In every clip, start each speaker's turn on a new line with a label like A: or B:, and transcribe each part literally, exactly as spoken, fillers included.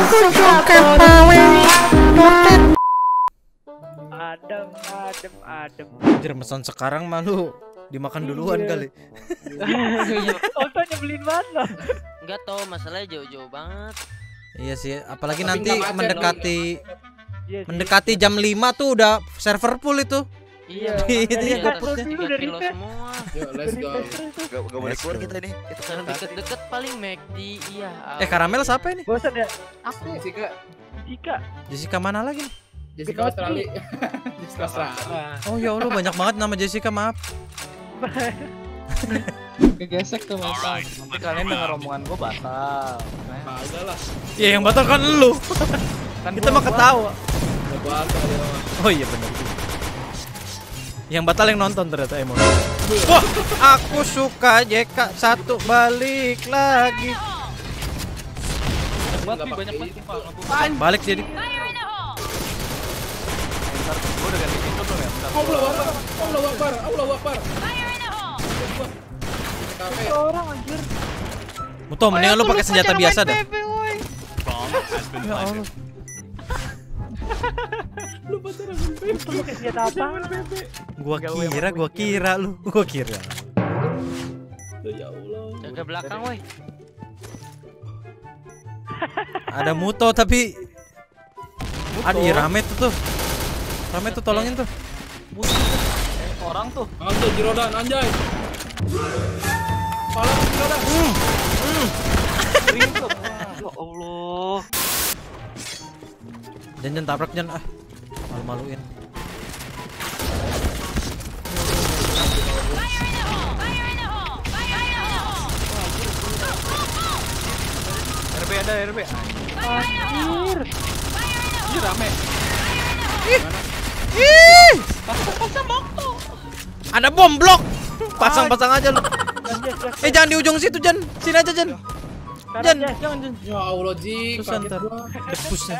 A: Adem, adem, adem.
B: Anjir, pesan sekarang malu dimakan duluan kali.
A: Oto nyebelin banget loh.
C: Enggak tahu, masalahnya jauh-jauh banget.
B: Iya sih, apalagi
D: Tapi
B: nanti
D: nggak macet
B: mendekati
A: Iya sih.
B: mendekati jam lima tuh udah server full itu.
C: Iya,
B: Itu
C: makanya
B: ya.
C: atas
A: Pro dulu
C: tiga
A: dari
C: kilo
A: tes.
C: semua.
D: Yuk, let's go.
E: Gak, gak boleh keluar kita nih. Kita
C: Kalau deket-deket paling McD, iya.
B: Eh, karamel siapa ini?
A: Bosan ya?
F: Aku
D: Jessica,
A: Jika.
B: Jessica mana lagi nih?
D: Jessica Australia. Jessica Australia.
B: Oh ya Allah, banyak banget nama Jessica, maaf.
F: kegesek tuh masa.
E: Nanti kalian denger omongan gue batal.
D: Nah, udahlah.
B: Ya yang batal kan lu.
E: Kan
B: Kita mah ketawa.
D: Udah batal ya.
B: Oh iya benar. Yang batal yang nonton ternyata emang. Wah, aku suka J K satu balik lagi.
E: Banget nih, banyak banget.
B: Balik jadi.
E: Ntar gue udah ganti pintu tuh ya. Bentar.
D: Allah Akbar, Allah Akbar, Allah Akbar. Kafe.
A: Orang anjir.
B: Muto, mendingan lu pakai senjata biasa dah.
E: Ya Allah.
D: Lu pacaran sama Pepe.
A: Itu pakai senjata apa?
B: Gua kira, gua kira lu, gua kira.
D: Ya Allah.
C: Jaga belakang, woi.
B: Ada Muto tapi ada iya, rame tuh tuh. Rame tuh, tolongin tuh.
E: Orang tuh.
D: Anjay, Jirodan, anjay. Pala Jirodan.
E: Ya Allah.
B: Jangan tabrak Jan, ah. Malu-maluin.
E: R B ada R B.
A: Anjir.
E: Ih, rame.
B: Ih! Ada bom blok. Pasang-pasang aja lu. Eh, jangan di ujung situ, Jan. Sini aja, Jan. Jan, jangan, Jan.
D: Ya Allah, Ji.
B: Susah
D: Kaget
B: ntar.
D: gua.
B: Depusnya.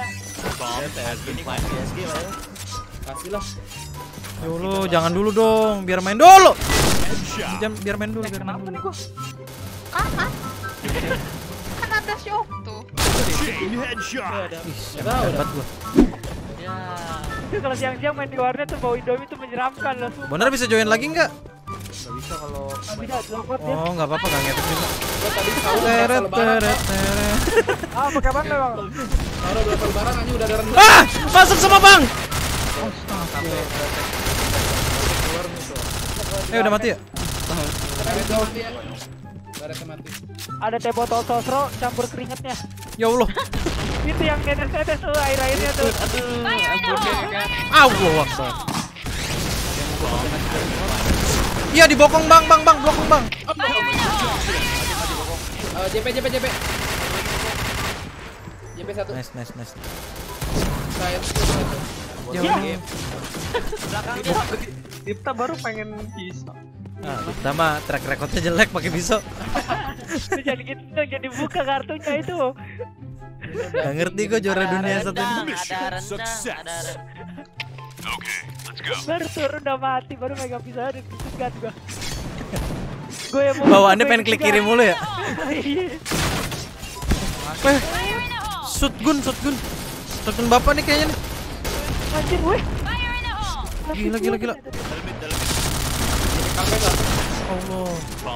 D: Kasih lah.
B: Ya Allah, jangan dulu dong, biar main dulu. Jam, biar main dulu, biar main dulu.
F: Kan kan ada si Okto.
B: Ih, hebat gua.
C: Ya.
A: Itu kalau siang-siang main di warnet tuh bau Indomie tuh menyeramkan loh.
B: Bener bisa join lagi nggak?
E: Gak bisa kalau
A: Bisa teleport ya.
B: Oh, nggak apa-apa, nggak ngepet juga.
D: Gua tadi sahur berapa
B: Teret,
D: lebaran,
B: teret,
D: Pak.
B: teret.
A: Ah, pakai apa bang?
D: Sahur berapa lebaran aja udah ada rendang.
B: Ah, masuk semua bang. Eh, udah mati ya?
D: Karet gua mati ya. Karet mati.
A: Ada teh botol sosro campur keringetnya.
B: Ya Allah.
A: Itu yang netes-netes tuh air-airnya tuh.
B: Allah Akbar. Iya, dibokong bang, bang, bang, blokong bang.
D: Eh, J P J P J P. J P satu.
B: Nice, nice, nice.
D: Saya.
B: Ya Allah.
C: Belakang dia.
E: kita baru pengen pisau.
B: Ah, kita mah track recordnya jelek pakai pisau.
A: Itu jadi gitu tuh, jadi buka kartunya itu.
B: Gak ngerti gua juara
C: Ada
B: dunia satu
C: rendang,
B: ini.
C: ada rendang, ada rendang.
A: Baru turun udah mati, baru megang pisau dan disegat gua. Gue yang mau
B: Bawaannya pengen klik kiri mulu ya.
A: Iya.
B: Eh, shotgun, shotgun. Shotgun bapak nih kayaknya nih.
A: Anjir gue.
B: Gila, gila, gila.
D: Kafe lah.
B: Allah.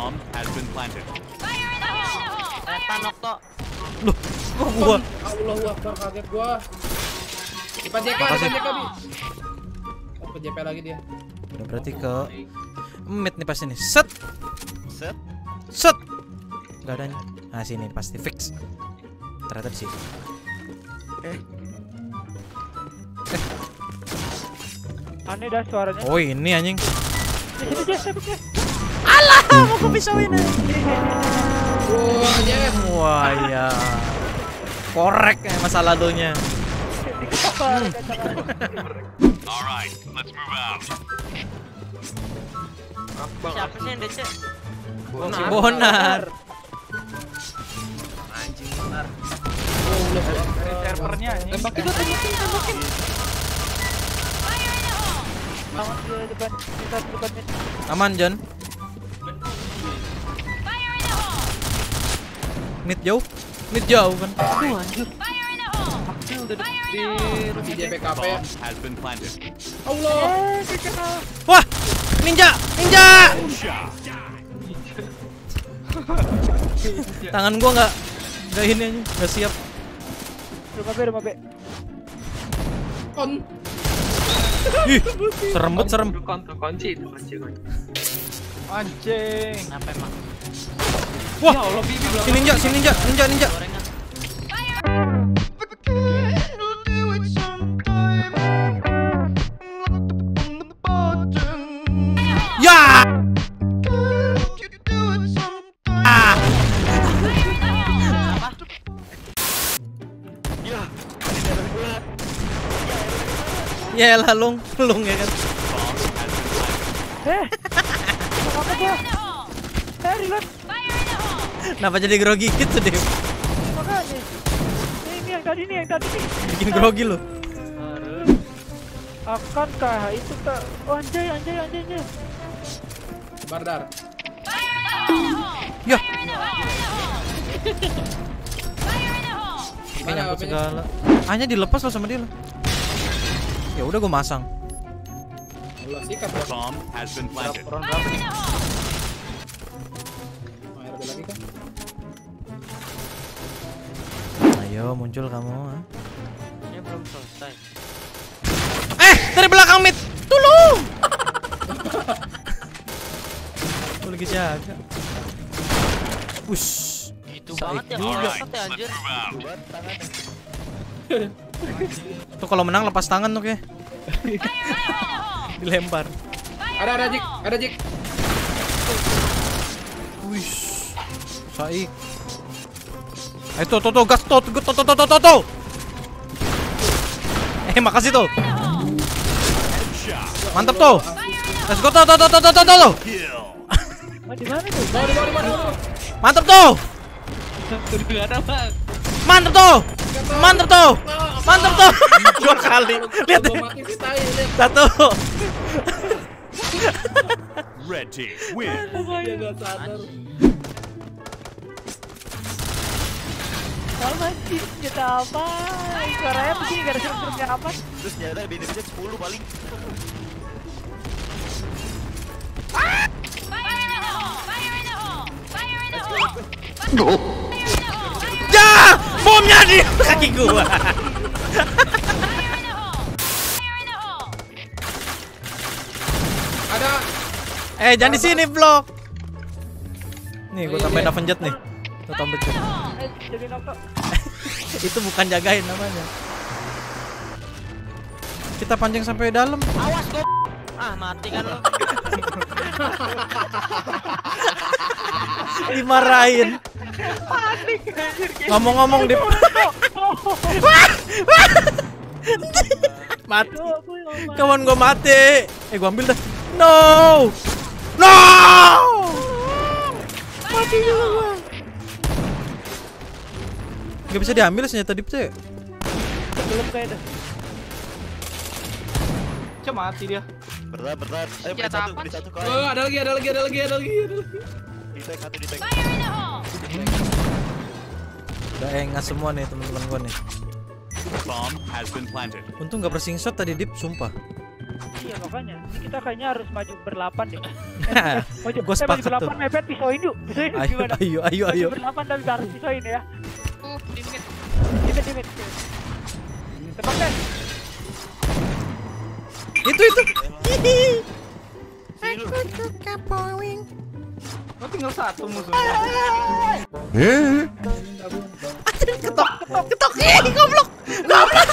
C: Setan Okto.
B: Loh, kok gua?
D: Allahu Akbar, kaget gua. Cepat J K,
B: Makasih.
D: cepat J K, Bi. Oh, J P lagi dia.
B: Udah berarti ke mid nih pasti nih. Set.
E: Set.
B: Set. Gak adanya. Nah, sini pasti fix. Ternyata di sini.
E: Eh,
A: Aneh dah suaranya.
B: Oh, ini anjing.
A: Jadi dia sebutnya.
B: Alah, mau gua pisauin aja.
D: Wah, Jeff.
B: Wah, ya. Korek ya masa lalunya.
C: Siapa sih yang D C?
B: Si Bonar.
E: anjing benar.
D: Servernya anjing.
F: Tembakin tuh, tembakin, tembakin.
A: Lawan di depan, kita di depan mid.
B: Aman, John. Mid jauh. Mid jauh kan.
F: Aduh anjir. tuh di di
D: Masih J P K P.
E: Has been planted.
D: Allah.
B: Wah, ninja, ninja. Tangan gua nggak nggak ini aja, nggak siap.
A: Rumah B, rumah B.
D: Kon.
B: Ih, serem banget serem.
E: Kunci, kunci, kunci, kunci.
A: Anjing.
C: Kenapa emang?
B: Wah, si ninja, si ninja, ninja, ninja.
C: Gorengan.
B: Ya. Ah. Ya lah lung, lung ya kan.
A: Eh. Apa gua? Eh, reload.
B: Kenapa jadi grogi gitu deh?
A: Makanya. Ini, ini yang tadi nih, yang tadi nih.
B: Bikin grogi lu.
A: Akankah itu tak? Oh, anjay, anjay, anjay, anjay.
D: Bardar.
B: Ya.
D: Mana
B: Nyangkut
D: apanya?
B: segala. Hanya dilepas lo sama dia lo. Ya udah gue masang.
D: Allah sikat ya.
E: Bomb has been planted.
D: Oh, ada lagi kan?
B: Ayo muncul kamu. ah.
C: Ini belum selesai.
B: Eh, dari belakang mid. Tolong. Gue lagi jaga. Wush.
C: Itu
B: Saik
C: banget ya,
B: juga.
C: banget ya anjir.
B: Tuh kalau menang lepas tangan tuh kayak. Dilempar.
D: Ada ada Jik, ada Jik.
B: Wish. Saik. Ayo tuh tuh tuh gas tuh tuh tuh tuh tuh tuh tuh. Eh makasih tuh. Mantap tuh. Let's go tuh tuh tuh tuh tuh tuh tuh.
A: Oh, di mana tuh?
D: Bawa, bawa, bawa, bawa.
B: Mantap tuh.
F: Tuh ada bang.
B: Mantap tuh. Mantap tuh. Mantap tuh. Dua kali. Lihat deh.
D: Gua mati sih tai, lihat.
B: Satu.
E: Red team win.
D: Dia enggak sadar.
A: Sama anjing, kita apa? Suaranya begini gak ada serem-seremnya apa?
E: Terus nyata benefitnya sepuluh paling.
B: Ya, bomnya di kaki gua.
D: Ada.
B: Eh, jangan di sini, vlog. Nih, gua tambahin Avenjet nih. Tuh tambahin.
A: Eh, jadi nokto.
B: Itu bukan jagain namanya. Kita pancing sampai dalam.
C: Awas gua. Ah, mati kan lo.
B: Dimarahin. Ngomong-ngomong di mati. Kawan gua mati. Eh, gua ambil dah. No. No. Mati juga gua. Gak bisa diambil senjata dip tuh.
A: Belum kayaknya.
F: Cuma mati dia.
E: Berat, berat. Ayo beli
F: Senjata
E: satu,
F: apa?
E: beli satu kau.
D: Oh, ada lagi, ada lagi, ada lagi, ada lagi, ada lagi.
E: Di tag satu, di tag.
B: Udah engas semua nih teman-teman gua nih.
E: Bomb has been planted.
B: Untung gak pressing shot tadi dip, sumpah.
A: Iya makanya, ini kita kayaknya harus maju berlapan deh. Maju,
B: Gua
A: eh, maju
B: sepakat tuh.
A: berlapan, mepet pisauin yuk. Pisauin yuk,
B: Ayo,
A: gimana?
B: ayo, ayo,
A: Maju
B: ayo.
A: berlapan tapi harus pisauin ya.
F: Uh, di mid.
A: Dimit, dimit. Tebak deh.
B: Itu itu.
F: Oh, tinggal satu musuhnya.
B: Ketok, ketok. Ih, goblok. Goblok.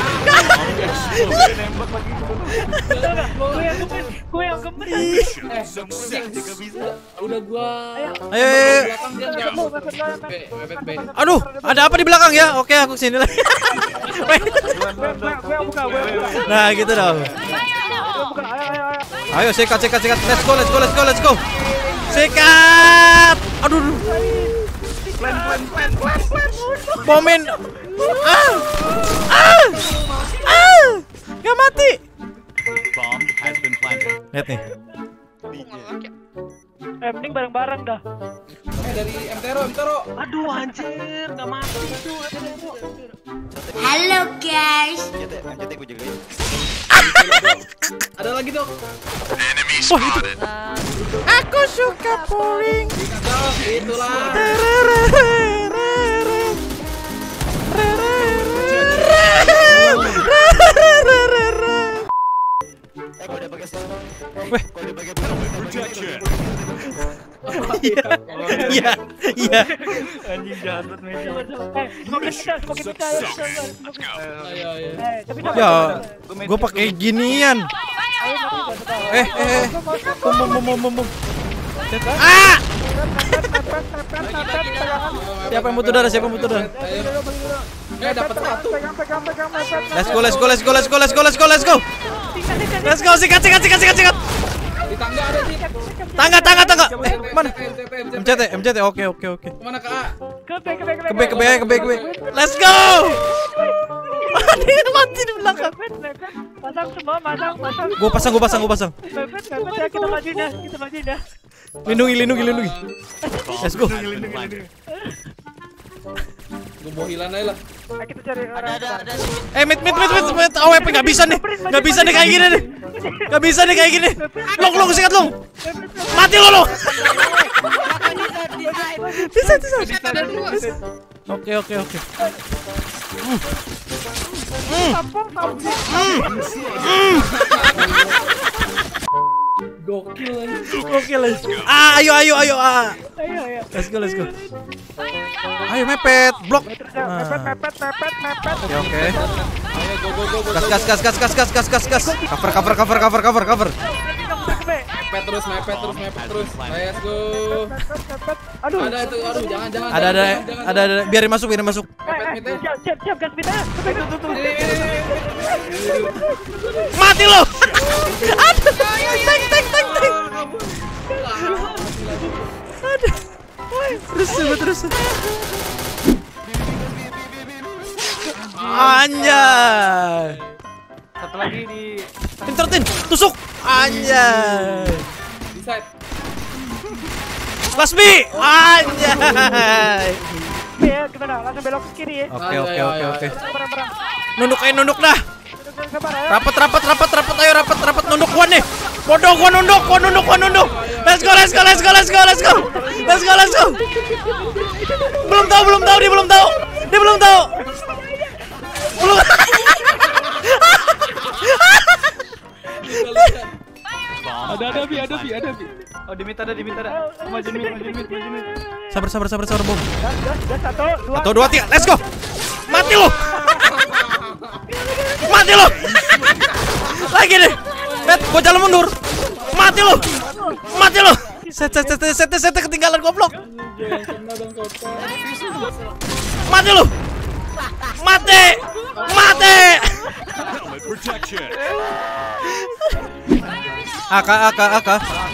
A: Betul nggak? Gue yang gemes, gue yang gemes.
D: Eh,
E: Sukses juga bisa.
D: udah gua.
A: Ayo.
B: Ayo, ayo, ayo.
D: Belakang dia
A: Mepet,
D: jauh.
A: mepet, mepet,
D: B, mepet B.
B: Aduh, ada apa di belakang ya? Oke, aku kesini lagi.
A: Gue, gue, gue yang buka, gue yang buka.
B: Nah, gitu dong.
A: Gue buka, ayo, ayo, ayo.
B: Ayo, sikat, sikat, sikat. Let's go, let's go, let's go, let's go. Sikat. Aduh. aduh.
F: Plan, plan, plan, plan, plan.
B: Momen. Ah. Ah. Ah. Gak mati.
E: Bomb has been planted.
B: Lihat nih.
F: Aku ngelak ya.
A: Eh, mending bareng-bareng dah.
D: Eh, dari M Tero, M Tero.
C: Aduh anjir, enggak mati itu.
E: Satu
G: Halo guys.
D: Ada lagi dong.
B: Wah, itu. Aku suka pouring.
D: Dong, itulah.
B: Weh.
E: Protection.
B: Iya, iya.
F: Anjing jahat banget Messi.
A: Eh, semakin pecah, semakin pecah. Ayo,
D: Ayo, ayo.
A: Eh, tapi
B: Ya, gua pakai ginian.
A: Ayo, mati gua suka.
B: Eh, eh, eh. Bom, bom, bom, bom, bom, bom. Ah!
D: Ayo,
B: Siapa yang butuh darah? Siapa yang butuh darah?
D: Ayo. Eh, dapat satu.
A: Pegang, pegang, pegang, pegang.
B: Let's go, let's go, let's go, let's go, let's go, let's go, let's go. Let's go, sikat, sikat, sikat, sikat, sikat.
D: Di tangga ada sih.
B: Tangga, tangga, tangga. Eh, mana?
D: M C T,
B: M C T, M C T. Oke, oke, oke.
D: Kemana ke A?
A: Ke B, ke B,
B: Ke B, ke B, ke B, ke B. Let's go. Mati, mati di belakang.
A: Pasang semua, pasang, pasang.
B: Gua pasang, gua pasang, gua pasang.
A: Mepet, mepet ya, kita majuin ya, kita majuin ya.
B: Lindungi, lindungi, lindungi. Let's go.
E: Has been planted.
D: Gue bohilan aja lah.
A: Ayo kita cari
C: Ada
A: orang.
C: ada ada sih.
B: Eh, mit, mit, mit, mit, mit. A W P nggak bisa nih. Nggak bisa nih kayak gini nih. Nggak bisa nih kayak gini. Long, long, sikat long. Mati lo lo. Bisa, bisa.
F: Ada dua.
B: Oke, oke, oke.
A: Tampung, tampung.
D: Gokil aja.
B: Oke, let's go. Ah, ayo, ayo, ayo. Ah.
A: Ayo, ayo.
B: Let's go, let's go. Ayo mepet, blok.
A: Mepet, mepet, mepet, mepet, mepet.
B: Oke, oke.
D: Ayo, go, go, go, go.
B: Gas, gas, gas, gas, gas, gas, gas, gas, gas. Cover, cover, cover, cover, cover, cover.
A: Ke B.
D: Mepet terus, mepet terus, mepet terus. Let's go.
A: Mepet, mepet. Aduh.
D: Ada itu, aduh, jangan, jangan.
B: Ada, ada,
D: jangan, jangan,
B: ada, ada. Biarin masuk, biarin masuk.
A: Eh, eh, siap, siap, siap, gas kita. Ke B, tuh, tuh, tuh.
B: Mati lo. Aduh. Tank, tank, tank, tank. Aduh. Terus, terus. Anjay.
F: Satu lagi di
B: Intertin, tusuk. Anjay.
D: Di side.
B: Kelas B. Anjay.
A: B ya, gimana? Langsung belok ke kiri ya.
B: Oke, oke, oke, oke.
A: Sabar, sabar.
B: Nunduk, ayo nunduk dah.
A: Sabar ya.
B: Rapat, rapat, rapat, rapat. Ayo rapat, rapat. Nunduk gua nih. Bodoh, gua nunduk, gua nunduk, gua nunduk. Let's go, let's go, let's go, let's go, let's go. Let's go, let's go. Belum tahu, belum tahu, dia belum tahu. Dia belum tahu. Belum.
F: ada ada bi ada bi ada bi. Oh diminta ada diminta ada. Maju mit maju mit maju mit.
B: Sabar, sabar, sabar, sabar, bom.
A: Gas, gas, gas. Satu, dua.
B: Satu, dua, tiga. Let's go. Mati lo. Mati lo. Lagi nih. Bet, gua jalan mundur. Mati lo. Mati lo. Set, set, set, set, set, ketinggalan goblok. Mati lo. Mati. Mati.
E: Helmet protection.
B: Aka, aka, aka.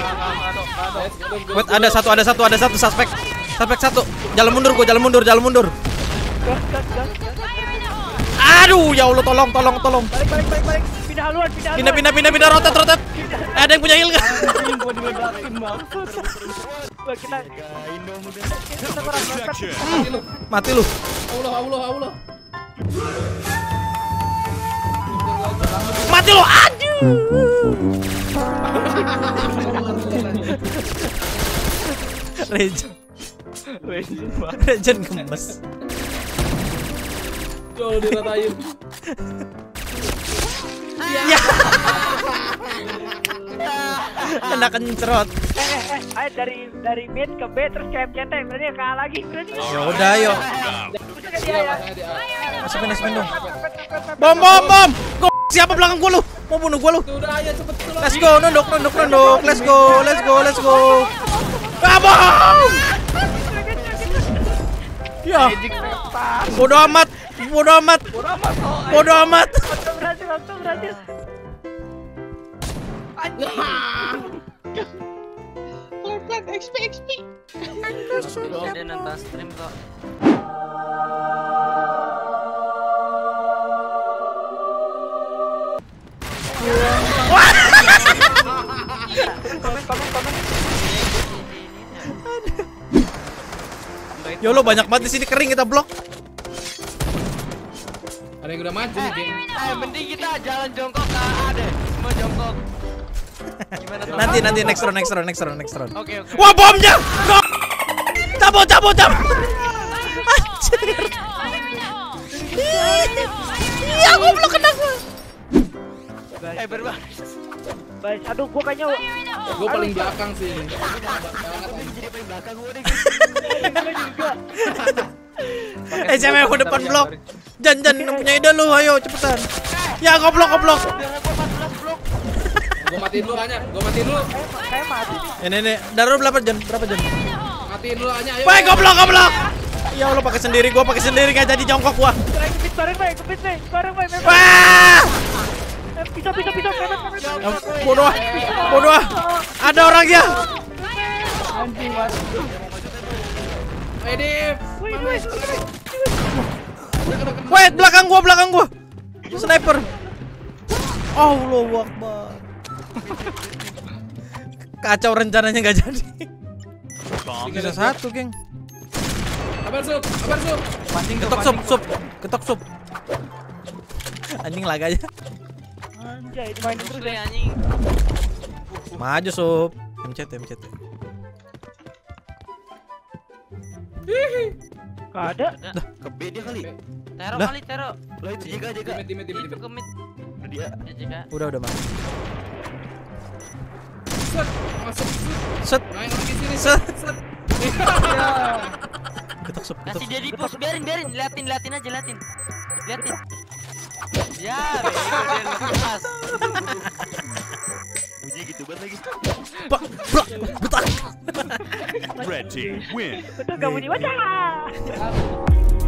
B: Wait, ada satu, ada satu, ada satu suspek. Suspek satu. Jalan mundur, gua jalan mundur, jalan mundur.
A: Gas, gas, gas, gas.
B: Aduh, ya Allah, tolong, tolong, tolong.
A: Balik, balik, balik, balik. Pindah haluan, pindah haluan.
B: Pindah, pindah, pindah, pindah, rotet, rotet. Eh, ada yang punya heal nggak?
F: Anjing gua diledakin banget.
A: Wah, kita kita kurang mepet.
E: Protection.
B: Mati lu.
D: Allah, Allah, Allah.
B: Mati lu. Aduh. Regen.
F: Regen banget.
B: Regen gemes.
D: Jol diratain.
B: Ya. Kena kencrot.
A: Eh, eh, eh, ayo dari dari mid ke B terus ke M C T, berarti kalah lagi, berarti.
B: Ya udah, yuk.
A: Bisa ke dia ya.
D: Pasangnya di A.
B: Masukin, masukin dong. Bom, bom, bom. Go. Siapa belakang gua lu? Mau bunuh gua lu?
D: Tuh, udah ayo cepet tuh.
B: Let's go, nunduk, nunduk, nunduk. Let's go, let's go, let's go. Ah, bom. Ya. Bodoh amat. Bodoh amat. Bodoh amat.
A: Waktu berhasil, waktu berhasil.
F: X P X P.
C: Dia nonton stream kok.
A: Komen, komen, komen.
B: Ya Allah, banyak banget di sini, kering kita blok.
D: Ada yang udah maju nih, geng.
C: Eh, mending kita jalan jongkok ke A deh. Semua jongkok. Gimana tuh?
B: Nanti nanti next round next round next round next round.
C: Oke, oke.
B: Wah, bomnya. No. Cabut cabut cabut. Anjir. Iya, goblok kena gua.
C: Eh, berbahaya.
A: Baik, aduh gua kayaknya
D: Gue paling belakang sih.
C: Jadi paling belakang gua deh.
A: gua juga.
B: Eh, cewek aku depan blok. Jan Jan punya ide lu, ayo cepetan. Ya goblok goblok.
D: Gue matiin dulu hanya, gue matiin dulu.
A: Kayak mati nih.
B: Ini nih, darurat berapa Jan? Berapa Jan?
D: Matiin dulu hanya, ayo.
B: Woi, goblok goblok. Ya Allah, pakai sendiri gua, pakai sendiri kayak jadi jongkok gua.
A: Keren kepit bareng, Bay. Kepit, Bay. Bareng, Bay. Bay.
B: Wah!
A: Eh, Pisau, pisau, pisau. Kanan, kanan.
B: Ya, bodoh ah. Bodoh ah. Ada orang ya.
F: Anjing mas.
D: Ayo, Div.
A: Wih, wih.
B: Wait, belakang gua, belakang gua. Sniper. Allahu Akbar. Kacau rencananya nggak jadi.
E: Bomb
B: Bisa satu, geng.
D: Kabar sup, kabar sup.
F: Pancing tuh,
B: Ketok sup,
F: pancing.
B: sup. Ketok sup. Anjing lag aja.
A: Anjay, dimainin terus
C: Terus
A: ya.
C: anjing.
B: Maju sup. M C T, M C T.
A: Gak ada.
C: Ke B dia kali. Tero
B: Lah.
C: kali, Tero. Lah itu jaga jaga.
D: Dimit, dimit, dimit,
C: Itu
D: dimit.
C: ke mid. Udah dia. Ya, jaga.
B: Udah, udah masuk.
D: Set, masuk.
B: Set,
D: Main lagi sini.
B: set.
D: Set.
B: Ketok sup, ketok.
C: Kasih jadi push, biarin biarin, liatin liatin aja liatin. Liatin. Ya, bego dia lepas. Bunyi gitu banget lagi.
B: Pak, blak, betak.
E: Red team win.
A: Betul gak bunyi wajah.